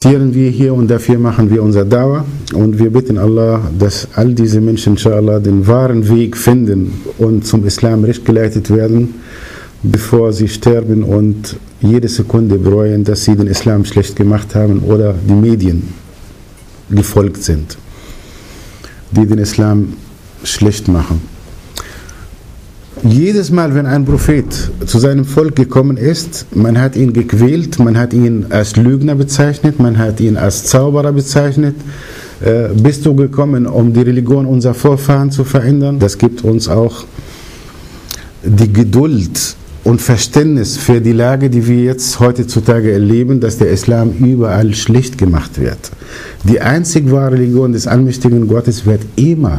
wir hier und dafür machen wir unser Dauer und wir bitten Allah, dass all diese Menschen inshallah den wahren Weg finden und zum Islam recht geleitet werden, bevor sie sterben und jede Sekunde bereuen, dass sie den Islam schlecht gemacht haben oder die Medien gefolgt sind, die den Islam schlecht machen. Jedes Mal, wenn ein Prophet zu seinem Volk gekommen ist, man hat ihn gequält, man hat ihn als Lügner bezeichnet, man hat ihn als Zauberer bezeichnet. Bist du gekommen, um die Religion unserer Vorfahren zu verändern? Das gibt uns auch die Geduld und Verständnis für die Lage, die wir jetzt heutzutage erleben, dass der Islam überall schlecht gemacht wird. Die einzig wahre Religion des allmächtigen Gottes wird immer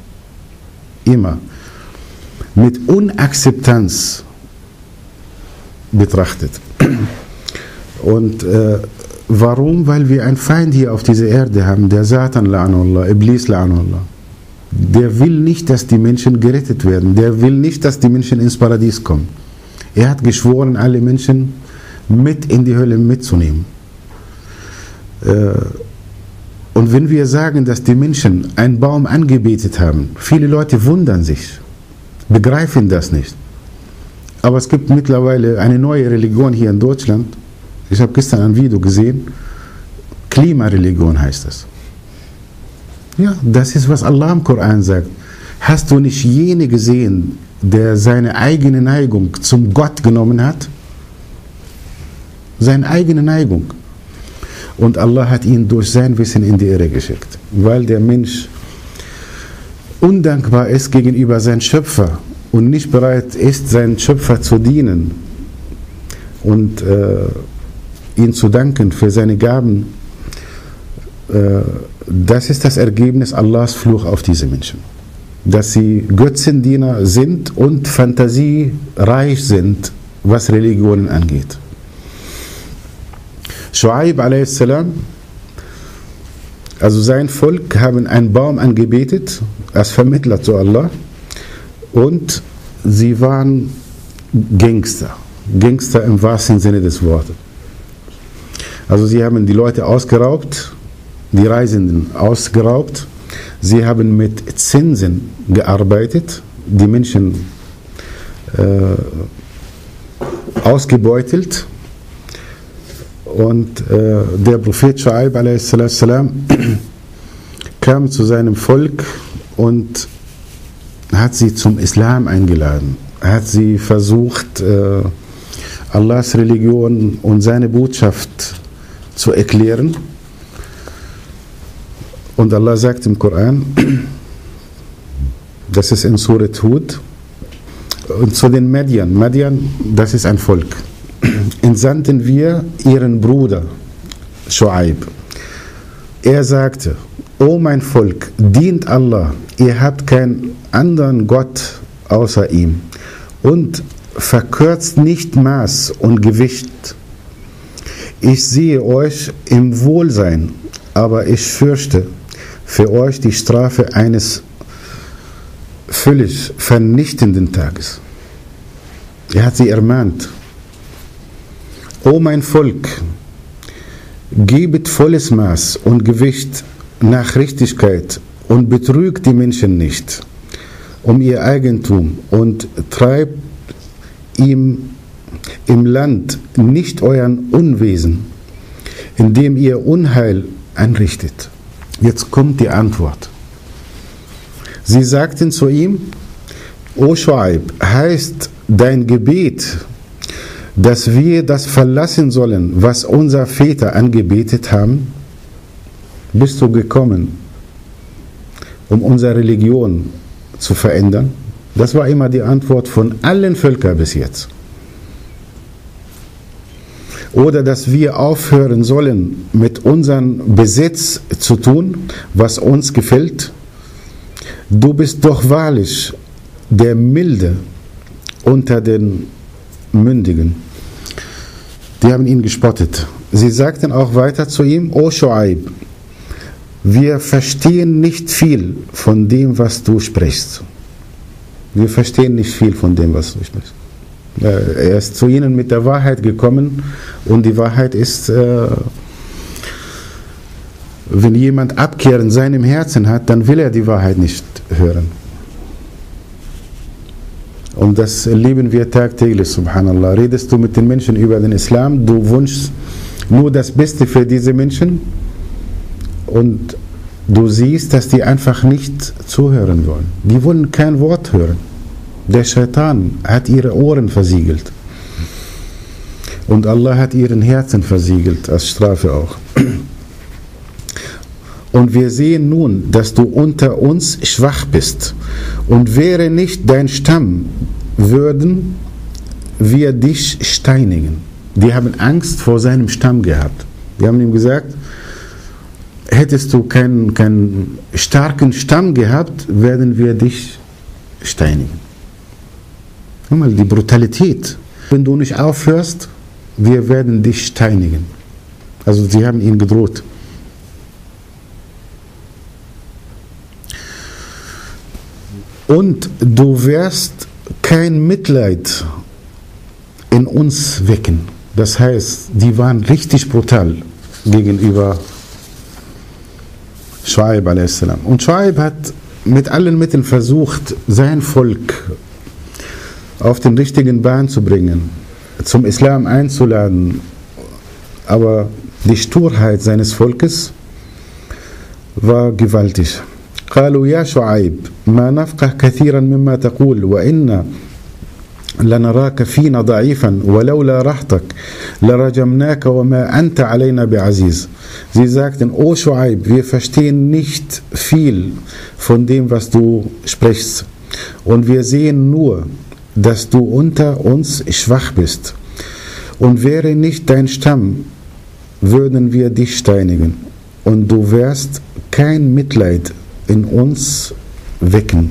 mit Unakzeptanz betrachtet. Und warum? Weil wir einen Feind hier auf dieser Erde haben, der Satan, la'anullah, Iblis, la'anullah. Der will nicht, dass die Menschen gerettet werden. Der will nicht, dass die Menschen ins Paradies kommen. Er hat geschworen, alle Menschen mit in die Hölle mitzunehmen. Und wenn wir sagen, dass die Menschen einen Baum angebetet haben, viele Leute wundern sich, begreifen das nicht. Aber es gibt mittlerweile eine neue Religion hier in Deutschland. Ich habe gestern ein Video gesehen. Klimareligion heißt das. Ja, das ist, was Allah im Koran sagt. Hast du nicht jene gesehen, der seine eigene Neigung zum Gott genommen hat? Seine eigene Neigung. Und Allah hat ihn durch sein Wissen in die Irre geschickt. Weil der Mensch undankbar ist gegenüber seinem Schöpfer und nicht bereit ist, seinem Schöpfer zu dienen und ihn zu danken für seine Gaben. Das ist das Ergebnis Allahs Fluch auf diese Menschen. Dass sie Götzendiener sind und fantasiereich sind, was Religionen angeht. Shu'aib a.s., also sein Volk, haben einen Baum angebetet als Vermittler zu Allah und sie waren Gangster im wahrsten Sinne des Wortes. Also sie haben die Leute ausgeraubt, die Reisenden ausgeraubt, sie haben mit Zinsen gearbeitet, die Menschen ausgebeutelt. Und der Prophet Shu'aib a.s. kam zu seinem Volk und hat sie zum Islam eingeladen. Hat sie versucht, Allahs Religion und seine Botschaft zu erklären. Und Allah sagt im Koran, das ist in Surat Hud, und zu den Madian, das ist ein Volk. Entsandten wir ihren Bruder Shu'aib. Er sagte, O mein Volk, dient Allah, ihr habt keinen anderen Gott außer ihm und verkürzt nicht Maß und Gewicht. Ich sehe euch im Wohlsein, aber ich fürchte für euch die Strafe eines völlig vernichtenden Tages. Er hat sie ermahnt. O mein Volk, gebet volles Maß und Gewicht nach Richtigkeit und betrügt die Menschen nicht um ihr Eigentum und treibt ihm im Land nicht euren Unwesen, indem ihr Unheil anrichtet. Jetzt kommt die Antwort. Sie sagten zu ihm, O Shu'aib, heißt dein Gebet, dass wir das verlassen sollen, was unsere Väter angebetet haben? Bist du gekommen, um unsere Religion zu verändern? Das war immer die Antwort von allen Völkern bis jetzt. Oder dass wir aufhören sollen, mit unserem Besitz zu tun, was uns gefällt? Du bist doch wahrlich der Milde unter den Mündigen. Die haben ihn gespottet. Sie sagten auch weiter zu ihm, O Shu'aib, wir verstehen nicht viel von dem, was du sprichst. Wir verstehen nicht viel von dem, was du sprichst. Er ist zu ihnen mit der Wahrheit gekommen und die Wahrheit ist wenn jemand Abkehr in seinem Herzen hat, dann will er die Wahrheit nicht hören. Und das erleben wir tagtäglich, subhanallah. Redest du mit den Menschen über den Islam, du wünschst nur das Beste für diese Menschen und du siehst, dass die einfach nicht zuhören wollen. Die wollen kein Wort hören. Der Shaitan hat ihre Ohren versiegelt. Und Allah hat ihren Herzen versiegelt, als Strafe auch. Und wir sehen nun, dass du unter uns schwach bist. Und wäre nicht dein Stamm, würden wir dich steinigen. Die haben Angst vor seinem Stamm gehabt. Die haben ihm gesagt, hättest du keinen starken Stamm gehabt, werden wir dich steinigen. Guck mal, die Brutalität. Wenn du nicht aufhörst, wir werden dich steinigen. Also sie haben ihn gedroht. Und du wirst kein Mitleid in uns wecken. Das heißt, die waren richtig brutal gegenüber Shuaib a.s. Und Shuaib hat mit allen Mitteln versucht, sein Volk auf den richtigen Bahn zu bringen, zum Islam einzuladen. Aber die Sturheit seines Volkes war gewaltig. قالوا يا شعيب ما نفقه كثيرا مما تقول وإنا لنراك فينا ضعيفا ولولا رحتك لرجمناك وما أنت علينا بعزيز. Sie sagten, O Shuaib, wir verstehen nicht viel von dem, was du sprichst. Und wir sehen nur, dass du unter uns schwach bist. Und wäre nicht dein Stamm, würden wir dich steinigen. Und du wirst kein Mitleid in uns wecken.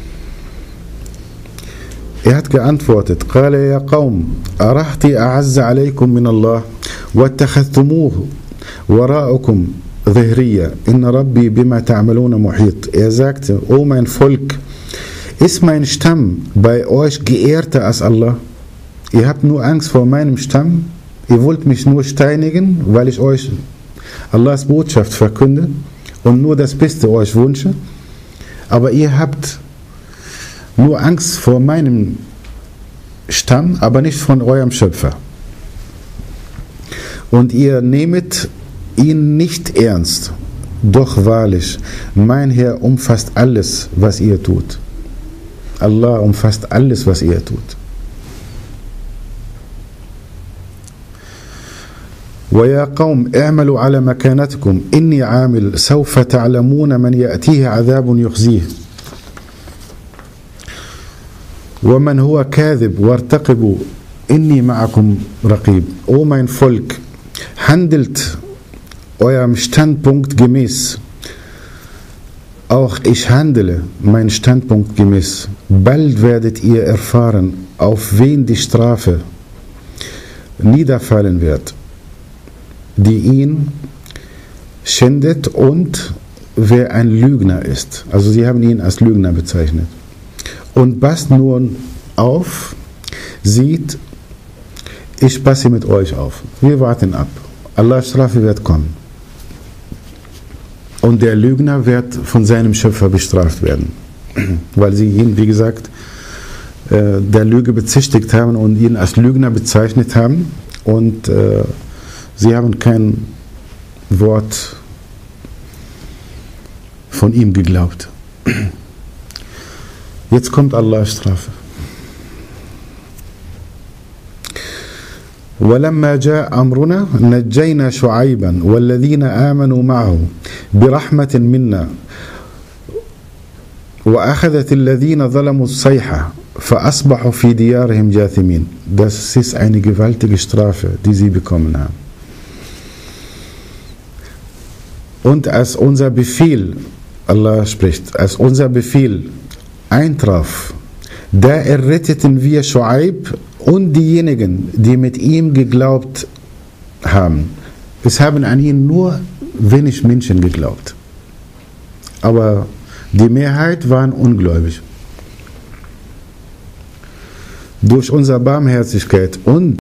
Er hat geantwortet, قال يا قوم أرهطي أعز عليكم من الله واتخذتموه وراءكم ظهريا إن ربي بما تعملون محيط. Er sagte, O mein Volk, ist mein Stamm bei euch geehrter als Allah? Ihr habt nur Angst vor meinem Stamm? Ihr wollt mich nur steinigen, weil ich euch Allahs Botschaft verkünde und nur das Beste euch wünsche? Aber ihr habt nur Angst vor meinem Stamm, aber nicht von eurem Schöpfer. Und ihr nehmet ihn nicht ernst. Doch wahrlich, mein Herr umfasst alles, was ihr tut. Allah umfasst alles, was ihr tut. وَيَا قَوْمْ اعْمَلُوا عَلَى مَكَانَتِكُمْ إِنِّي عَامِلٌ سَوْفَ تَعْلَمُونَ مَنْ يَأْتِيهِ عَذَابٌ يُخْزِيهِ وَمَنْ هُوَ كَاذِبٌ وَارْتَقِبُوا إِنِّي مَعَكُمْ رَقِيبٌ. O mein Volk, handelt eurem Standpunkt gemäß. Auch ich handle meinen Standpunkt gemäß. Bald werdet ihr erfahren, auf wen die Strafe niederfallen wird, die ihn schändet und wer ein Lügner ist. Also sie haben ihn als Lügner bezeichnet. Und passt nun auf, sieht, ich passe mit euch auf. Wir warten ab. Allahs Strafe wird kommen. Und der Lügner wird von seinem Schöpfer bestraft werden. Weil sie ihn, wie gesagt, der Lüge bezichtigt haben und ihn als Lügner bezeichnet haben. Und sie haben kein Wort von ihm geglaubt. Jetzt kommt Allahs Strafe. ولما جاء أمرنا نجينا شعيبا والذين آمنوا معه برحمة منا وأخذت الذين ظلموا الصيحة فأصبحوا في ديارهم جاثمين. Das ist eine gewaltige Strafe, die sie bekommen haben. Und als unser Befehl, Allah spricht, als unser Befehl eintraf, da erretteten wir Shuaib und diejenigen, die mit ihm geglaubt haben. Es haben an ihn nur wenig Menschen geglaubt. Aber die Mehrheit waren ungläubig. Durch unsere Barmherzigkeit und